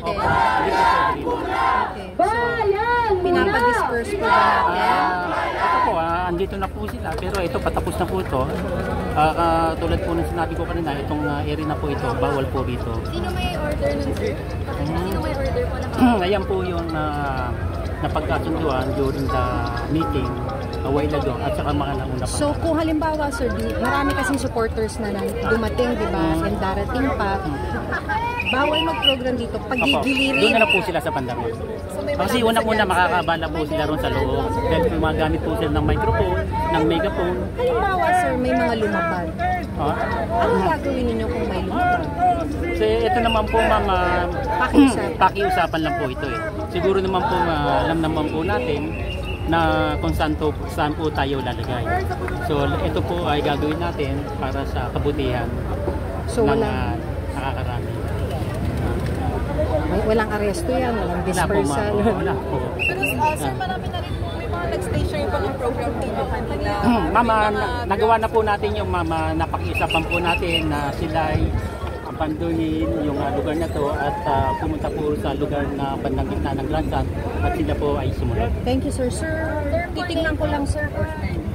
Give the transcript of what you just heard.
natin? Hindi po pwede dito. Okay. So, pinapa-disperse po ba natin? Ito po, andito na po sila. Pero ito, patapos na po ito. Tulad po ng sinabi ko kanina, itong area na po ito, bawal po dito. Sino may order nun, sir? Sino may order po na Ayan po yung napagkasunduan during the meeting a while ago at saka mga nauna pa. So kung halimbawa sir, marami kasing supporters na dumating, di ba? And darating pa. Bawal mag-program dito pag gigilirin. Doon na lang po sila sa bandang. Kasi una-una makakabala po sila ron sa loob. Dahil gumagamit po sila ng microphone, ng megaphone. Halimbawa sir, may mga lumapag. Anong gagawin ninyo kung may lumapag? Kasi ito naman po ma'am, pakiusapan lang po ito eh. Siguro naman po alam naman po natin na kung saan po tayo lalagay. So ito po ay gagawin natin para sa kabutihan ng nakakarami. Walang aresto yan, walang dispersal. Wala po. Pero sir, marami na rin po may mga nag-station yung program dito kanina. Mama, nagawa na po natin yung mama, napakiusapan po natin na sila ay abandonin yung lugar na to at pumunta po sa lugar na bandang gitna ng Grandstand at sila po ay sumunod. Thank you sir. Sir, titingnan ko lang sir.